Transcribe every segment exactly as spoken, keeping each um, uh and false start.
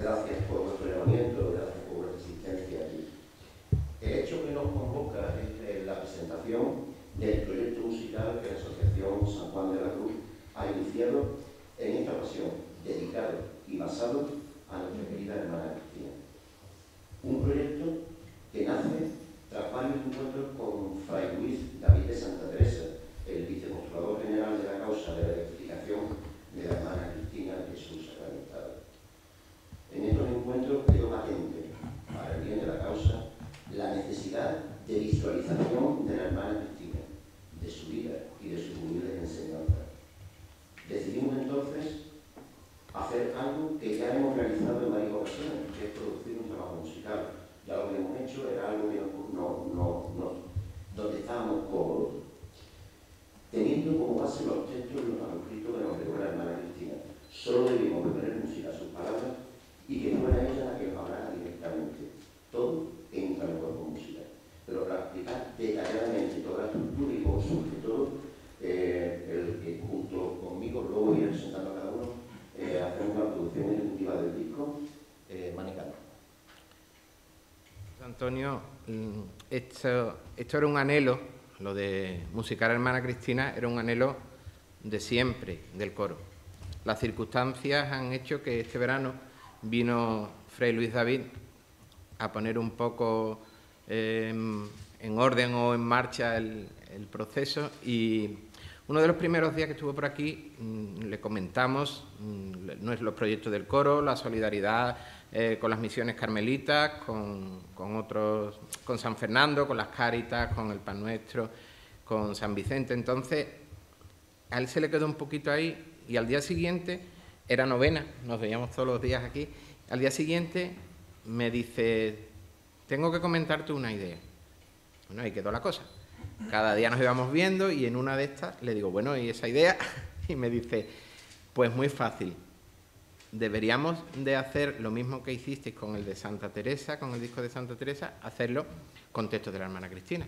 Gracias por vuestro llamamiento, gracias por vuestra existencia aquí. El hecho que nos convoca es la presentación del proyecto musical que la Asociación San Juan de la Cruz ha iniciado en esta ocasión, dedicado y basado a nuestra querida hermana Cristina. Un proyecto que nace tras varios encuentros con Fray Luis David de Santa Teresa, el vicecontrolador general de la causa de la beatificación de la hermana Cristina Jesús sacramentado. En estos encuentros quedó patente, para el bien de la causa, la necesidad de visualización de la hermana Cristina, de su vida y de sus humildes enseñanzas. Decidimos entonces hacer algo que ya hemos realizado en varias ocasiones, que es producir un trabajo musical. Ya lo que hemos hecho era algo que no, no, no, donde estábamos cómodos, teniendo como base los textos y los manuscritos que nos legó la hermana Cristina. Solo debíamos de poner música a sus palabras y que fuera ella la que nos hablara directamente. Todo entra en el cuerpo musical. Pero para explicar detalladamente toda la estructura y cómo surge todo, eh, el que junto conmigo, luego voy a ir presentando a cada uno, eh, hacemos una producción ejecutiva del disco, eh, Manicano. Antonio, esto, esto era un anhelo, lo de musicar a hermana Cristina era un anhelo de siempre del coro. Las circunstancias han hecho que este verano vino Fray Luis David a poner un poco eh, en, en orden o en marcha el, el proceso, y uno de los primeros días que estuvo por aquí mmm, le comentamos mmm, los proyectos del coro, la solidaridad eh, con las misiones carmelitas, con, con otros, con San Fernando, con las Cáritas, con el Pan Nuestro, con San Vicente. Entonces, a él se le quedó un poquito ahí, y al día siguiente, era novena, nos veíamos todos los días aquí, al día siguiente me dice, tengo que comentarte una idea. Bueno, ahí quedó la cosa. Cada día nos íbamos viendo y en una de estas le digo, bueno, ¿y esa idea? Y me dice, pues muy fácil. Deberíamos de hacer lo mismo que hicisteis con el de Santa Teresa, con el disco de Santa Teresa, hacerlo con textos de la hermana Cristina.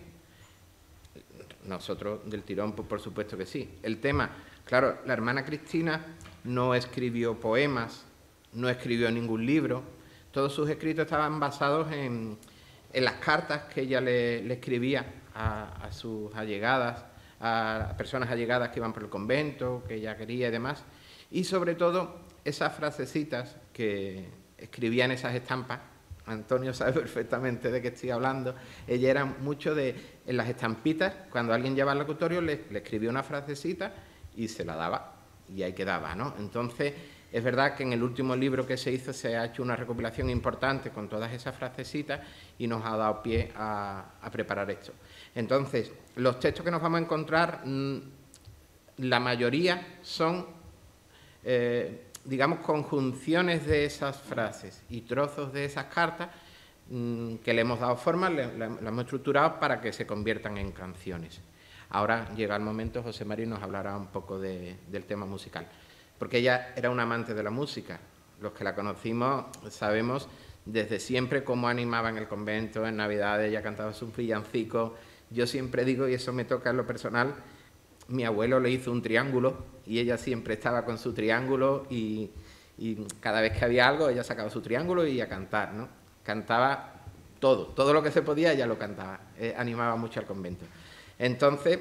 Nosotros del tirón, pues por supuesto que sí. El tema, claro, la hermana Cristina no escribió poemas, no escribió ningún libro. Todos sus escritos estaban basados en, en las cartas que ella le, le escribía a, a sus allegadas, a personas allegadas que iban por el convento, que ella quería y demás. Y sobre todo esas frasecitas que escribía en esas estampas. Antonio sabe perfectamente de qué estoy hablando. Ella era mucho de, en las estampitas, cuando alguien llevaba al locutorio, le, le escribía una frasecita y se la daba, y ahí quedaba, ¿no? Entonces, es verdad que en el último libro que se hizo se ha hecho una recopilación importante con todas esas frasecitas y nos ha dado pie a, a preparar esto. Entonces, los textos que nos vamos a encontrar, mmm, la mayoría son, eh, digamos, conjunciones de esas frases y trozos de esas cartas mmm, que le hemos dado forma, le, le, le hemos estructurado para que se conviertan en canciones. Ahora llega el momento, José María nos hablará un poco de, del tema musical, porque ella era una amante de la música. Los que la conocimos sabemos desde siempre cómo animaba en el convento, en Navidades, ella cantaba sus villancicos. Yo siempre digo, y eso me toca en lo personal, mi abuelo le hizo un triángulo y ella siempre estaba con su triángulo y, y cada vez que había algo ella sacaba su triángulo y a cantar, ¿no? Cantaba todo, todo lo que se podía ella lo cantaba, eh, animaba mucho al convento. Entonces,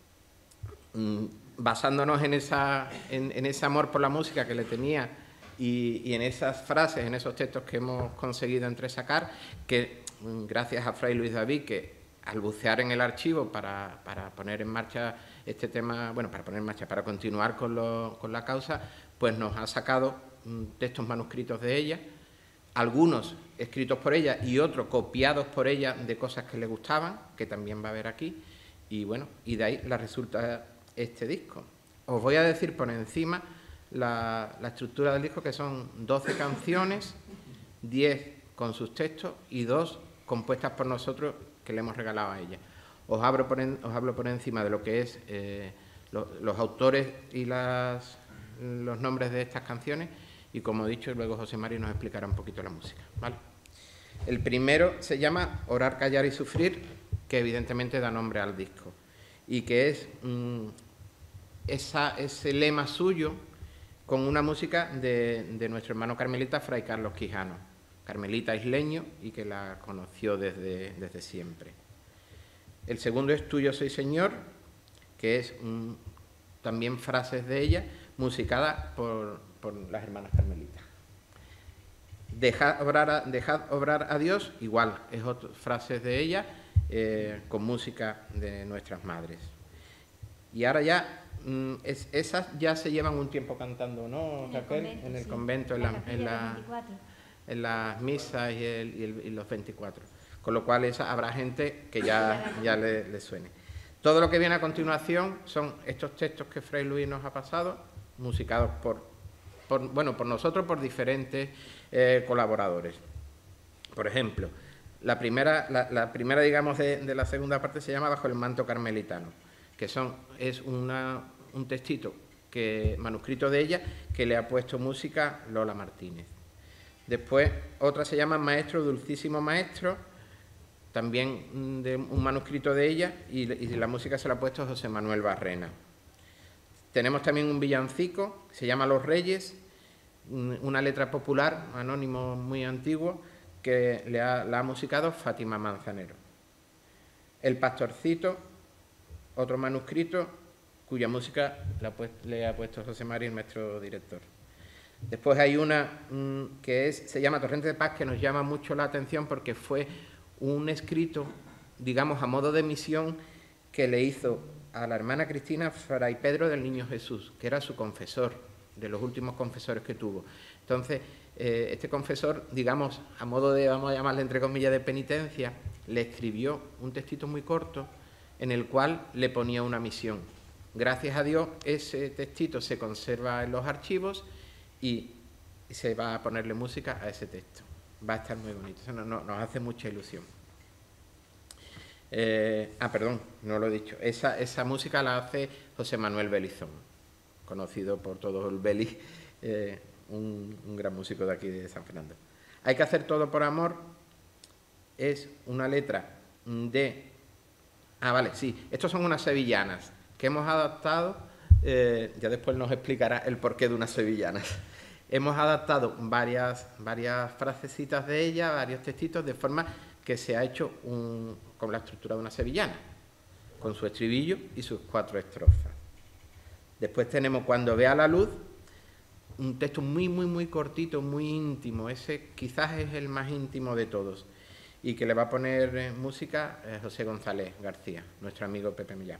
mmm, basándonos en, esa, en, en ese amor por la música que le tenía y, y en esas frases, en esos textos que hemos conseguido entresacar, que gracias a Fray Luis David, que al bucear en el archivo para, para poner en marcha este tema, bueno, para poner en marcha, para continuar con, lo, con la causa, pues nos ha sacado mm, textos manuscritos de ella, algunos escritos por ella y otros copiados por ella de cosas que le gustaban, que también va a haber aquí, y bueno, y de ahí la resulta este disco. Os voy a decir por encima la, la estructura del disco, que son doce canciones, diez con sus textos y dos compuestas por nosotros que le hemos regalado a ella. Os hablo por, en, os hablo por encima de lo que es eh, lo, los autores y las, los nombres de estas canciones, y como he dicho, luego José María nos explicará un poquito la música, ¿vale? El primero se llama Orar, callar y sufrir, que evidentemente da nombre al disco, y que es mmm, esa, ese lema suyo con una música de, de nuestro hermano carmelita Fray Carlos Quijano, carmelita isleño y que la conoció desde, desde siempre. El segundo es Tuyo soy Señor, que es un, también frases de ella, musicada por, por las hermanas carmelitas. Dejad obrar a, dejad obrar a Dios, igual, es otra frases de ella, eh, con música de nuestras madres. Y ahora ya, mm, es, esas ya se llevan un tiempo cantando, ¿no, Raquel? En el convento, en, la, en, la, en las misas y, el, y, el, y los veinticuatro. Con lo cual esa, habrá gente que ya, ya le, le suene. Todo lo que viene a continuación son estos textos que Fray Luis nos ha pasado, musicados por, por, bueno, por nosotros, por diferentes eh, colaboradores. Por ejemplo, la primera, la, la primera digamos, de, de la segunda parte se llama Bajo el manto carmelitano, que son, es una, un textito, que, manuscrito de ella, que le ha puesto música Lola Martínez. Después, otra se llama Maestro, Dulcísimo Maestro, también de un manuscrito de ella, y, y la música se la ha puesto José Manuel Barrena. Tenemos también un villancico, que se llama Los Reyes, una letra popular, anónimo muy antiguo, que le ha, la ha musicado Fátima Manzanero. El Pastorcito, otro manuscrito, cuya música la pues, le ha puesto José María, el maestro director. Después hay una mmm, que es, se llama Torrente de Paz, que nos llama mucho la atención porque fue un escrito, digamos, a modo de misión que le hizo a la hermana Cristina Fray Pedro del Niño Jesús, que era su confesor, de los últimos confesores que tuvo. Entonces, eh, este confesor, digamos, a modo de, vamos a llamarle entre comillas, de penitencia, le escribió un textito muy corto en el cual le ponía una misión. Gracias a Dios, ese textito se conserva en los archivos y se va a ponerle música a ese texto. Va a estar muy bonito, eso no, no, nos hace mucha ilusión. Eh, ah, perdón, no lo he dicho. Esa, esa música la hace José Manuel Belizón, conocido por todo el Beli, eh, un, un gran músico de aquí de San Fernando. Hay que hacer todo por amor, es una letra de... Ah, vale, sí, estos son unas sevillanas que hemos adaptado, eh, ya después nos explicará el porqué de unas sevillanas. Hemos adaptado varias, varias frasecitas de ella, varios textitos, de forma que se ha hecho un, con la estructura de una sevillana, con su estribillo y sus cuatro estrofas. Después tenemos Cuando vea la luz, un texto muy, muy, muy cortito, muy íntimo. Ese quizás es el más íntimo de todos y que le va a poner eh, música eh, José González García, nuestro amigo Pepe Millán.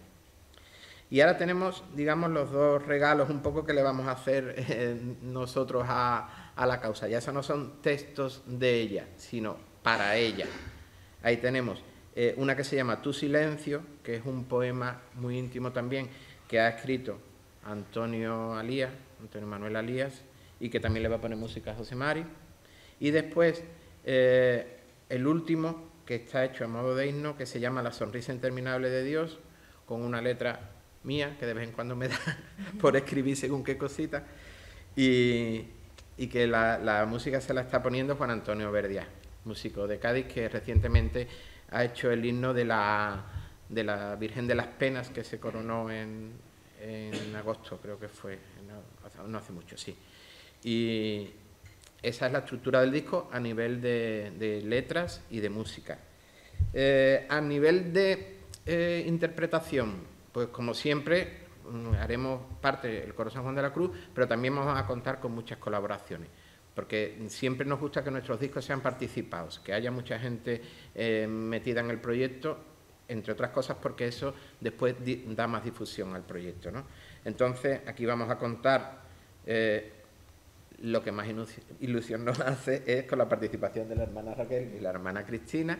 Y ahora tenemos, digamos, los dos regalos un poco que le vamos a hacer eh, nosotros a, a la causa. Ya esos no son textos de ella, sino para ella. Ahí tenemos eh, una que se llama Tu silencio, que es un poema muy íntimo también, que ha escrito Antonio Alías, Antonio Manuel Alías, y que también le va a poner música a José Mari. Y después, eh, el último, que está hecho a modo de himno, que se llama La sonrisa interminable de Dios, con una letra mía, que de vez en cuando me da por escribir según qué cosita, y, y que la, la música se la está poniendo Juan Antonio Verdiá, músico de Cádiz, que recientemente ha hecho el himno de la, de la Virgen de las Penas, que se coronó en, en agosto, creo que fue, no, no hace mucho, sí. Y esa es la estructura del disco a nivel de, de letras y de música. Eh, a nivel de eh, interpretación, pues como siempre haremos parte del Coro San Juan de la Cruz, pero también vamos a contar con muchas colaboraciones, porque siempre nos gusta que nuestros discos sean participados, que haya mucha gente eh, metida en el proyecto, entre otras cosas porque eso después da más difusión al proyecto, ¿no? Entonces, aquí vamos a contar, eh, lo que más ilusión nos hace es con la participación de la hermana Raquel y la hermana Cristina,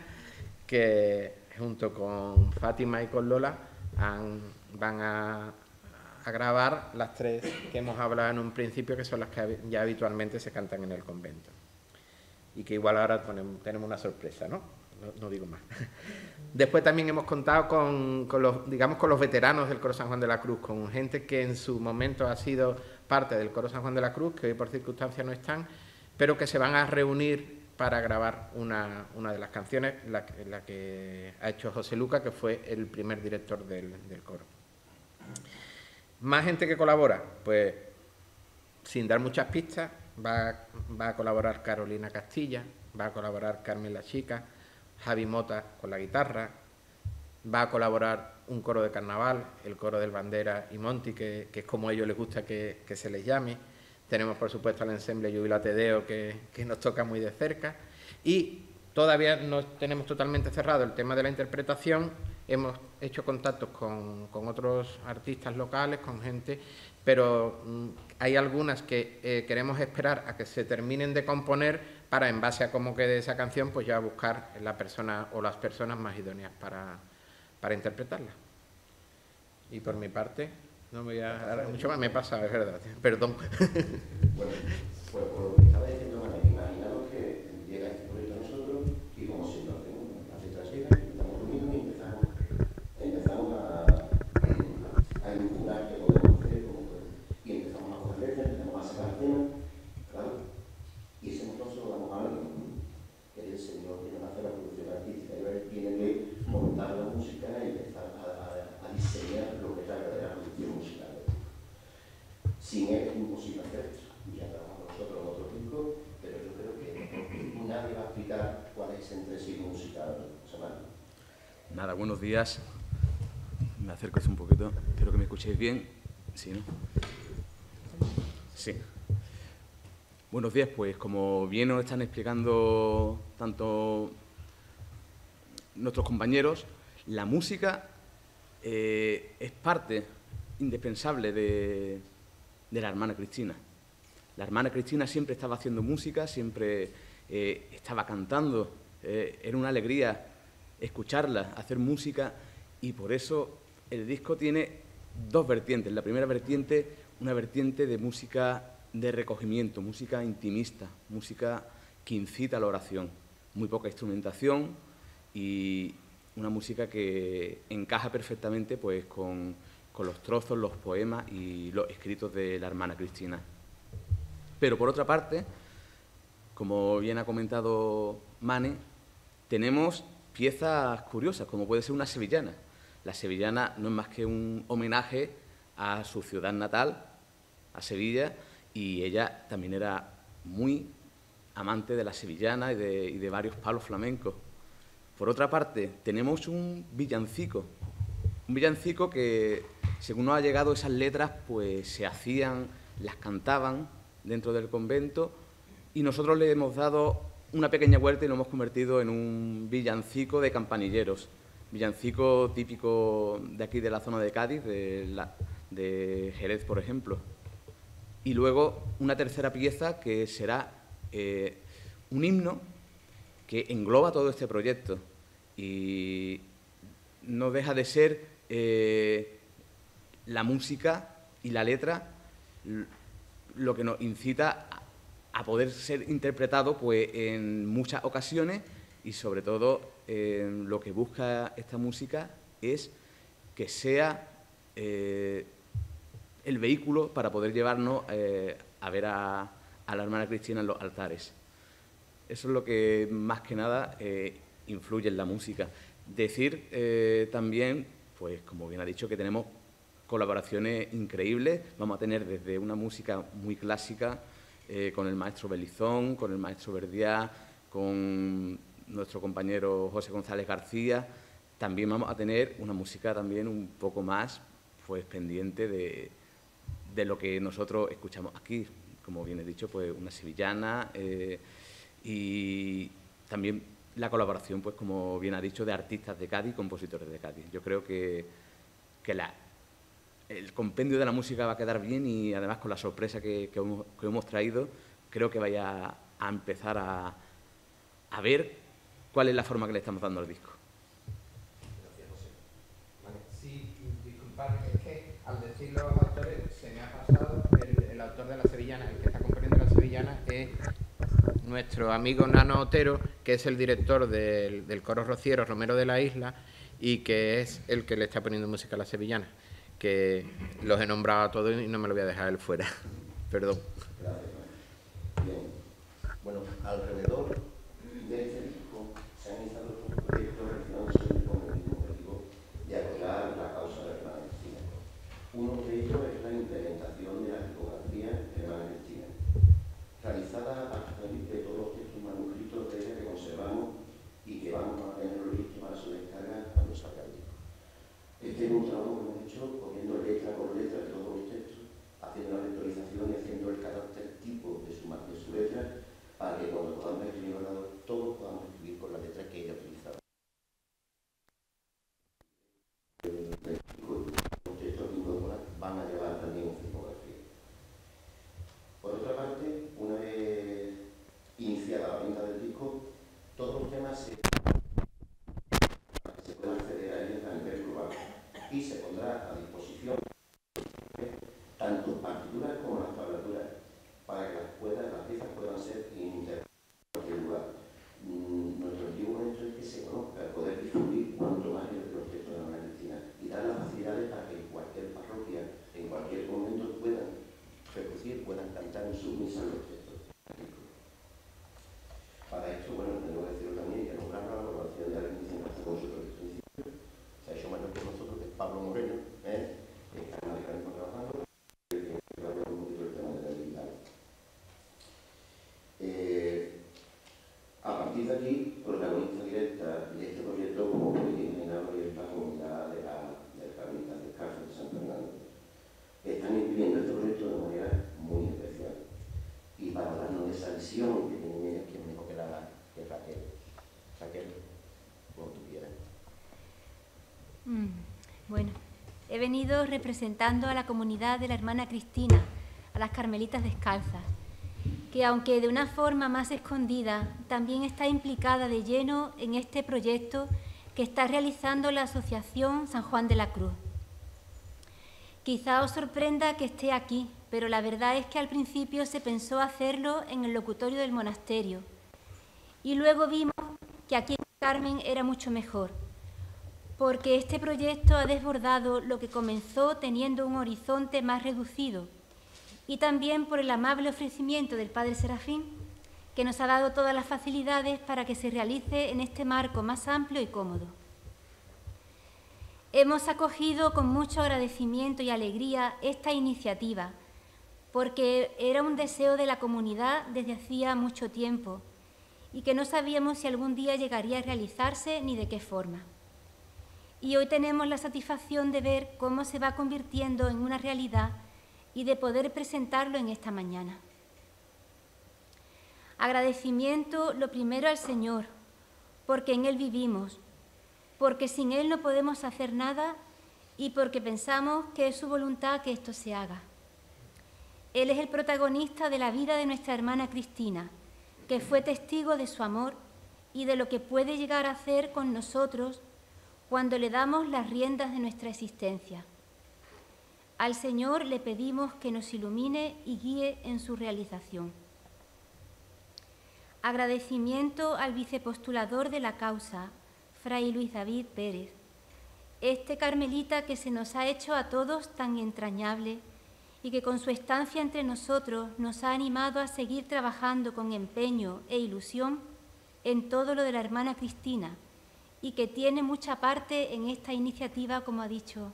que junto con Fátima y con Lola han, van a, a grabar las tres que hemos hablado en un principio, que son las que ya habitualmente se cantan en el convento. Y que igual ahora ponemos, tenemos una sorpresa, ¿no? No, no digo más. Después también hemos contado con, con, los, digamos, con los veteranos del Coro San Juan de la Cruz, con gente que en su momento ha sido parte del Coro San Juan de la Cruz, que hoy por circunstancias no están, pero que se van a reunir para grabar una, una de las canciones, la, la que ha hecho José Luca, que fue el primer director del, del coro. ¿Más gente que colabora? Pues sin dar muchas pistas, va, va a colaborar Carolina Castilla, va a colaborar Carmen La Chica, Javi Mota con la guitarra, va a colaborar un coro de carnaval, el coro del Bandera y Monti, que, que es como a ellos les gusta que, que se les llame. Tenemos, por supuesto, al ensemble Júbilo Tedeo, que, que nos toca muy de cerca. Y todavía no tenemos totalmente cerrado el tema de la interpretación. Hemos hecho contactos con, con otros artistas locales, con gente, pero mmm, hay algunas que eh, queremos esperar a que se terminen de componer para, en base a cómo quede esa canción, pues ya buscar la persona o las personas más idóneas para, para interpretarla. Y por mi parte, no me voy a dar mucho más, me pasa, es verdad, perdón. Bueno, pues por lo que estaba diciendo, imaginaros que llega este proyecto a nosotros y como si no tenemos una fecha llega, estamos reunidos y empezamos, empezamos a, a elucubrar qué podemos hacer, cómo podemos. Y empezamos a coger letras, empezamos a sacar temas, claro. Y ese motor se lo damos a alguien, que es el señor que nos hace la producción artística. Y él tiene que montar la música y empezar a, a, a diseñar lo que es la verdadera producción musical. Sin él es imposible hacer eso. Ya trabajamos nosotros en otros discos, pero yo creo que nadie va a explicar cuál es ese entresijo musical. Nada, buenos días. Me acerco un poquito. Espero que me escuchéis bien. Sí, ¿no? Sí. Buenos días, pues como bien nos están explicando tanto nuestros compañeros, la música eh, es parte indispensable de, de la hermana Cristina. La hermana Cristina siempre estaba haciendo música, siempre eh, estaba cantando, eh, era una alegría escucharla, hacer música, y por eso el disco tiene dos vertientes. La primera vertiente, una vertiente de música de recogimiento, música intimista, música que incita a la oración, muy poca instrumentación y una música que encaja perfectamente pues, con, con los trozos, los poemas y los escritos de la hermana Cristina. Pero por otra parte, como bien ha comentado Mane, tenemos piezas curiosas, como puede ser una sevillana. La sevillana no es más que un homenaje a su ciudad natal, a Sevilla, y ella también era muy amante de la sevillana y de, y de varios palos flamencos. Por otra parte, tenemos un villancico, un villancico que, según nos ha llegado esas letras, pues se hacían, las cantaban dentro del convento, y nosotros le hemos dado una pequeña vuelta y lo hemos convertido en un villancico de campanilleros, villancico típico de aquí de la zona de Cádiz, de, la, de Jerez, por ejemplo. Y luego una tercera pieza que será eh, un himno que engloba todo este proyecto y no deja de ser eh, la música y la letra lo que nos incita a poder ser interpretado pues, en muchas ocasiones, y sobre todo eh, lo que busca esta música es que sea eh, el vehículo para poder llevarnos eh, a ver a, a la hermana Cristina en los altares. Eso es lo que más que nada eh, influye en la música. Decir eh, también, pues como bien ha dicho, que tenemos colaboraciones increíbles. Vamos a tener desde una música muy clásica eh, con el maestro Belizón, con el maestro Verdiá, con nuestro compañero José González García. También vamos a tener una música también un poco más pues, pendiente de, de lo que nosotros escuchamos aquí. Como bien he dicho, pues una sevillana eh, y también la colaboración, pues como bien ha dicho, de artistas de Cádiz, compositores de Cádiz. Yo creo que, que la, el compendio de la música va a quedar bien, y además con la sorpresa que, que, hemos, que hemos traído, creo que vaya a empezar a, a ver cuál es la forma que le estamos dando al disco. Gracias, José. Vale. Sí, disculpadme, es que al decir los autores se me ha pasado el, el autor de la sevillana, el que está componiendo la sevillana es nuestro amigo Nano Otero, que es el director del, del coro rociero Romero de la Isla y que es el que le está poniendo música a la sevillana, que los he nombrado a todos y no me lo voy a dejar él fuera. Perdón. Gracias. Bien. Bueno, alrededor de este disco se han iniciado otros proyectos relacionados con el mismo objetivo de apoyar la causa de la hermana Cristina. Uno de ellos es la implementación de la tipografía de la hermana Cristina y puedan cantar en sus misas los textos. Para esto, bueno, tengo que decirlo también, que nombrar la colaboración de alguien que está con su proyecto municipio. Se ha hecho mayor que nosotros, que es Pablo Moreno, ¿eh? que está en la Cámara trabajando, que va a hablar un poquito del tema de la digital. Eh, a partir de aquí, protagonista directa de este proyecto, como podéis imaginar, es la comunidad de la de Carmelitas Descalzas de San Fernando, que están viviendo este proyecto de manera muy especial. Y para hablarnos de esa visión que tienen ellas, que me que la que Raquel. Raquel, como tú quieras. Mm, bueno, he venido representando a la comunidad de la hermana Cristina, a las Carmelitas Descalzas, que aunque de una forma más escondida, también está implicada de lleno en este proyecto que está realizando la Asociación San Juan de la Cruz. Quizá os sorprenda que esté aquí, pero la verdad es que al principio se pensó hacerlo en el locutorio del monasterio y luego vimos que aquí en Carmen era mucho mejor, porque este proyecto ha desbordado lo que comenzó teniendo un horizonte más reducido y también por el amable ofrecimiento del Padre Serafín, que nos ha dado todas las facilidades para que se realice en este marco más amplio y cómodo. Hemos acogido con mucho agradecimiento y alegría esta iniciativa, porque era un deseo de la comunidad desde hacía mucho tiempo y que no sabíamos si algún día llegaría a realizarse ni de qué forma. Y hoy tenemos la satisfacción de ver cómo se va convirtiendo en una realidad y de poder presentarlo en esta mañana. Agradecimiento lo primero al Señor, porque en Él vivimos, porque sin Él no podemos hacer nada y porque pensamos que es su voluntad que esto se haga. Él es el protagonista de la vida de nuestra hermana Cristina, que fue testigo de su amor y de lo que puede llegar a hacer con nosotros cuando le damos las riendas de nuestra existencia. Al Señor le pedimos que nos ilumine y guíe en su realización. Agradecimiento al vicepostulador de la causa, Fray Luis David Pérez, este carmelita que se nos ha hecho a todos tan entrañable y que con su estancia entre nosotros nos ha animado a seguir trabajando con empeño e ilusión en todo lo de la hermana Cristina y que tiene mucha parte en esta iniciativa, como ha dicho.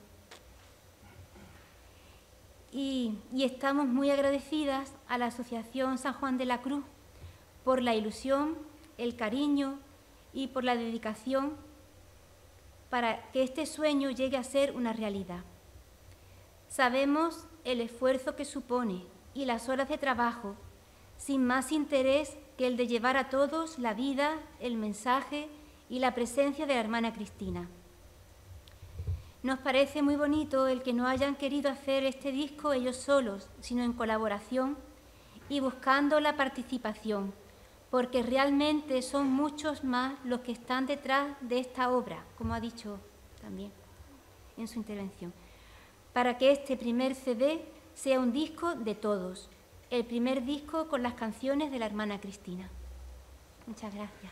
Y, y estamos muy agradecidas a la Asociación San Juan de la Cruz por la ilusión, el cariño y por la dedicación para que este sueño llegue a ser una realidad. Sabemos el esfuerzo que supone y las horas de trabajo, sin más interés que el de llevar a todos la vida, el mensaje y la presencia de la hermana Cristina. Nos parece muy bonito el que no hayan querido hacer este disco ellos solos, sino en colaboración y buscando la participación, porque realmente son muchos más los que están detrás de esta obra, como ha dicho también en su intervención, para que este primer C D sea un disco de todos, el primer disco con las canciones de la hermana Cristina. Muchas gracias.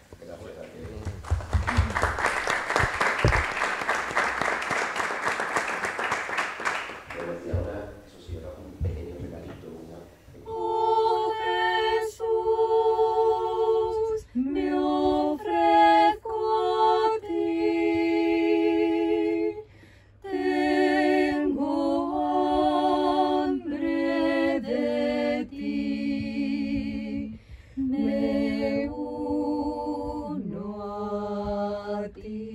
Oh Jesús, me ofrezco a ti, tengo hambre de ti, me uno a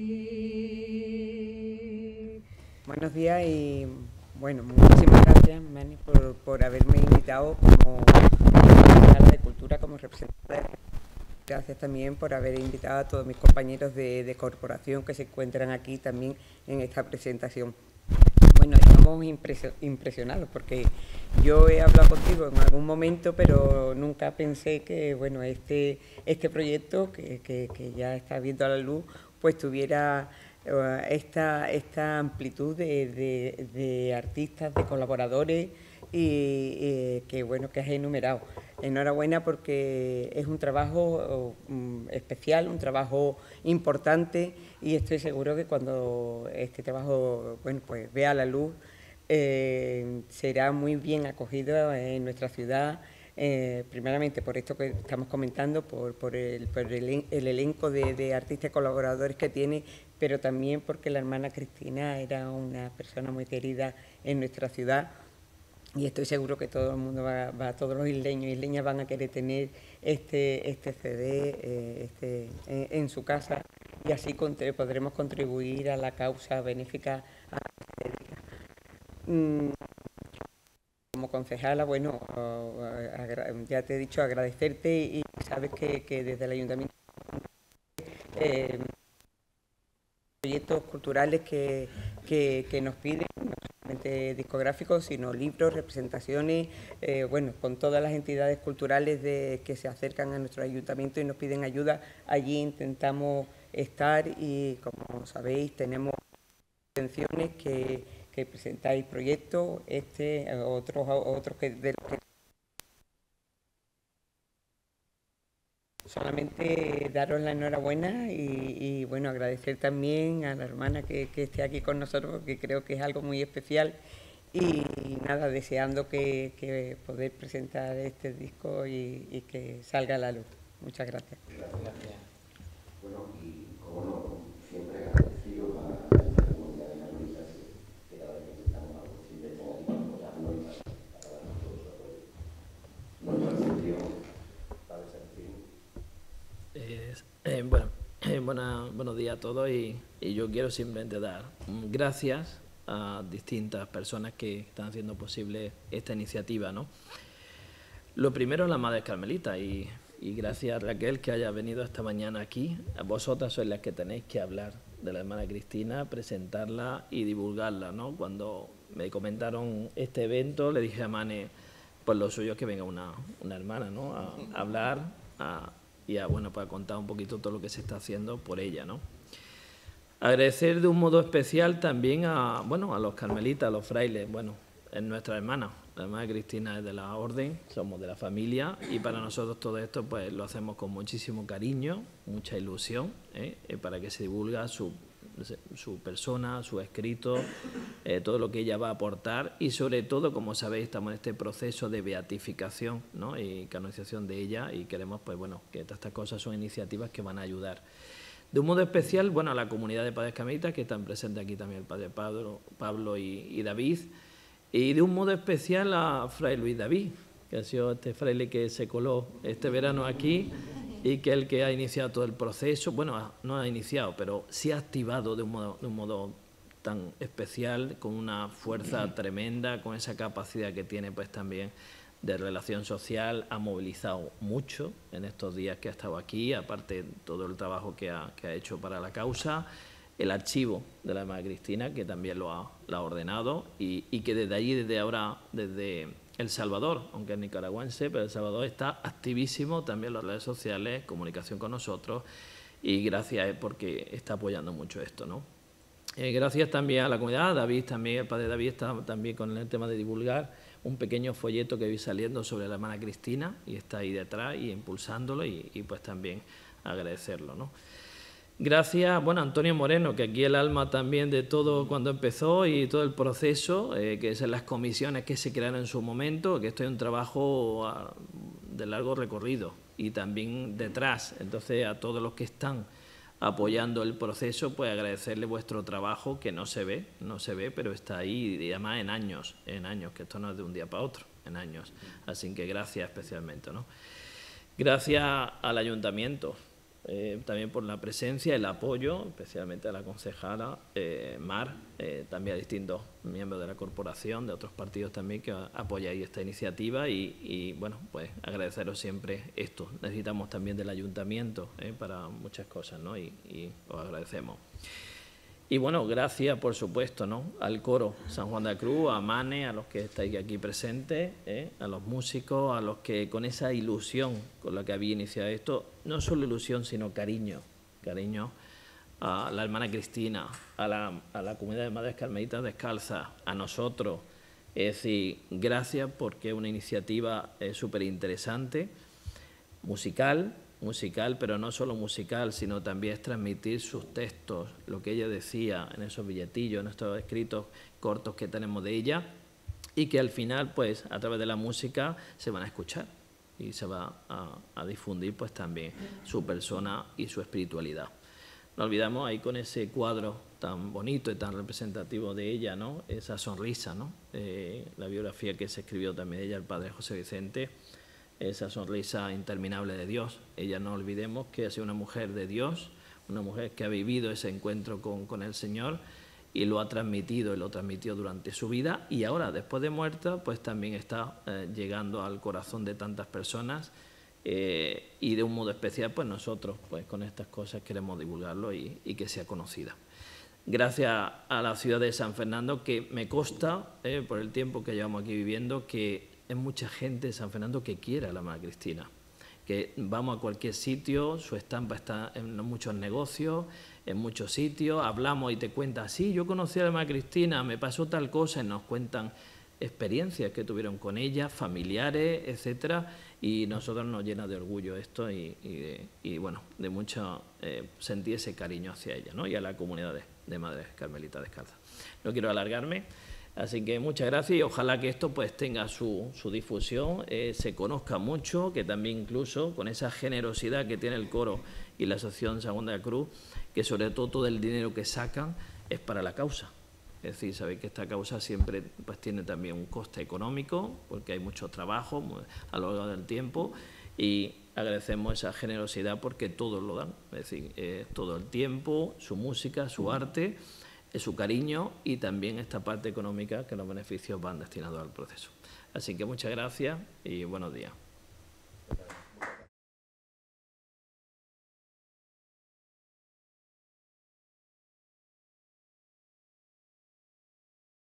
ti. Buenos días y bueno, muchísimas gracias, Mani, por, por haberme invitado como concejala de Cultura, como representante. Gracias también por haber invitado a todos mis compañeros de, de corporación que se encuentran aquí también en esta presentación. Bueno, estamos impresio, impresionados porque yo he hablado contigo en algún momento, pero nunca pensé que bueno, este, este proyecto que, que, que ya está viendo a la luz, pues tuviera Esta, esta amplitud de, de, de artistas, de colaboradores y eh, que bueno que has enumerado. Enhorabuena porque es un trabajo um, especial, un trabajo importante y estoy seguro que cuando este trabajo bueno pues vea la luz eh, será muy bien acogido en nuestra ciudad, eh, primeramente por esto que estamos comentando, por, por, el, por el, el elenco de, de artistas y colaboradores que tiene, pero también porque la hermana Cristina era una persona muy querida en nuestra ciudad. Y estoy seguro que todo el mundo, va, va, todos los isleños y isleñas van a querer tener este, este C D eh, este, en, en su casa, y así podremos contribuir a la causa benéfica a la mm, Como concejala, bueno, ya te he dicho, agradecerte, y sabes que, que desde el Ayuntamiento eh, proyectos culturales que, que, que nos piden, no solamente discográficos, sino libros, representaciones, eh, bueno, con todas las entidades culturales de, que se acercan a nuestro ayuntamiento y nos piden ayuda. Allí intentamos estar y, como sabéis, tenemos intenciones que, que presentáis proyectos, este, otros, otros que, de los que solamente daros la enhorabuena y, y bueno, agradecer también a la hermana que, que esté aquí con nosotros, porque creo que es algo muy especial, y nada, deseando que, que poder presentar este disco y, y que salga a la luz. Muchas gracias. Gracias. Bueno, y como no, siempre agradecido a esta comunidad de analistas que cada vez que intentamos algo posible tenga que apoyarnos y para darnos todo su apoyo. Nuestra atención. Eh, eh, bueno, eh, buena, buenos días a todos, y, y yo quiero simplemente dar gracias a distintas personas que están haciendo posible esta iniciativa, ¿no? Lo primero, a las Madres Carmelitas, y, y gracias a Raquel que haya venido esta mañana aquí. A vosotras sois las que tenéis que hablar de la hermana Cristina, presentarla y divulgarla, ¿no? Cuando me comentaron este evento, le dije a Mane, pues lo suyo es que venga una, una hermana, ¿no? A, a hablar, a y a, bueno, para contar un poquito todo lo que se está haciendo por ella, ¿no? Agradecer de un modo especial también a, bueno, a los carmelitas, a los frailes. Bueno, es nuestra hermana, la hermana Cristina es de la orden, somos de la familia, y para nosotros todo esto pues lo hacemos con muchísimo cariño, mucha ilusión, ¿eh? para que se divulga su, su persona, su escrito, eh, todo lo que ella va a aportar, y sobre todo, como sabéis, estamos en este proceso de beatificación, ¿no? y canonización de ella, y queremos, pues bueno, que todas estas cosas son iniciativas que van a ayudar. De un modo especial, bueno, a la comunidad de padres carmelitas, que están presentes aquí también el padre Pablo, Pablo y, y David, y de un modo especial a Fray Luis David, que ha sido este fraile que se coló este verano aquí, y que es el que ha iniciado todo el proceso. Bueno, no ha iniciado, pero sí ha activado de un modo, de un modo tan especial, con una fuerza tremenda, con esa capacidad que tiene pues también de relación social. Ha movilizado mucho en estos días que ha estado aquí, aparte de todo el trabajo que ha, que ha hecho para la causa. El archivo de la hermana Cristina, que también lo ha, lo ha ordenado, y, y que desde allí, desde ahora, desde El Salvador, aunque es nicaragüense, pero El Salvador está activísimo también en las redes sociales, comunicación con nosotros, y gracias porque está apoyando mucho esto, ¿no? Eh, gracias también a la comunidad. David también, el padre David está también con el tema de divulgar un pequeño folleto que vi saliendo sobre la hermana Cristina, y está ahí detrás y impulsándolo, y, y pues también agradecerlo, ¿no? Gracias, bueno, a Antonio Moreno, que aquí el alma también de todo cuando empezó y todo el proceso, eh, que es en las comisiones que se crearon en su momento, que esto es un trabajo a, de largo recorrido, y también detrás. Entonces, a todos los que están apoyando el proceso, pues agradecerle vuestro trabajo, que no se ve, no se ve, pero está ahí, y además en años, en años, que esto no es de un día para otro, en años. Así que gracias especialmente, ¿no? Gracias al ayuntamiento. Eh, también por la presencia, el apoyo, especialmente a la concejala eh, Mar, eh, también a distintos miembros de la corporación, de otros partidos también, que apoyáis esta iniciativa, y, y bueno, pues agradeceros siempre esto. Necesitamos también del ayuntamiento eh, para muchas cosas, ¿no? Y, y os agradecemos. Y bueno, gracias, por supuesto, ¿no? Al coro San Juan de la Cruz, a Mane, a los que estáis aquí presentes, ¿eh? a los músicos, a los que con esa ilusión con la que había iniciado esto, no solo ilusión, sino cariño, cariño a la hermana Cristina, a la, a la comunidad de Madres Carmelitas Descalzas, a nosotros. Es decir, gracias, porque es una iniciativa eh, súper interesante, musical, musical, pero no solo musical, sino también es transmitir sus textos, lo que ella decía en esos billetillos, en estos escritos cortos que tenemos de ella, y que al final, pues, a través de la música se van a escuchar y se va a, a difundir, pues, también su persona y su espiritualidad. No olvidamos ahí con ese cuadro tan bonito y tan representativo de ella, ¿no? Esa sonrisa, ¿no? Eh, la biografía que se escribió también de ella, el padre José Vicente, esa sonrisa interminable de Dios. Ella, no olvidemos que ha sido una mujer de Dios, una mujer que ha vivido ese encuentro con, con el Señor y lo ha transmitido y lo transmitió durante su vida, y ahora, después de muerta, pues también está eh, llegando al corazón de tantas personas, eh, y de un modo especial, pues nosotros, pues con estas cosas queremos divulgarlo y, y que sea conocida. Gracias a la ciudad de San Fernando, que me consta, eh, por el tiempo que llevamos aquí viviendo, que es mucha gente de San Fernando que quiere a la hermana Cristina, que vamos a cualquier sitio, su estampa está en muchos negocios, en muchos sitios, hablamos y te cuentan, sí, yo conocí a la hermana Cristina, me pasó tal cosa, y nos cuentan experiencias que tuvieron con ella, familiares, etcétera, y nosotros nos llena de orgullo esto y, y, de, y bueno, de mucho eh, sentir ese cariño hacia ella, ¿no? Y a la comunidad de, de Madres Carmelitas Descalzas. No quiero alargarme, así que muchas gracias y ojalá que esto pues tenga su, su difusión, eh, se conozca mucho, que también incluso con esa generosidad que tiene el coro y la Asociación San Juan de la Cruz, que sobre todo todo el dinero que sacan es para la causa. Es decir, sabéis que esta causa siempre pues, tiene también un coste económico, porque hay mucho trabajo a lo largo del tiempo, y agradecemos esa generosidad porque todos lo dan. Es decir, eh, todo el tiempo, su música, su arte, eh, su cariño y también esta parte económica que los beneficios van destinados al proceso. Así que muchas gracias y buenos días.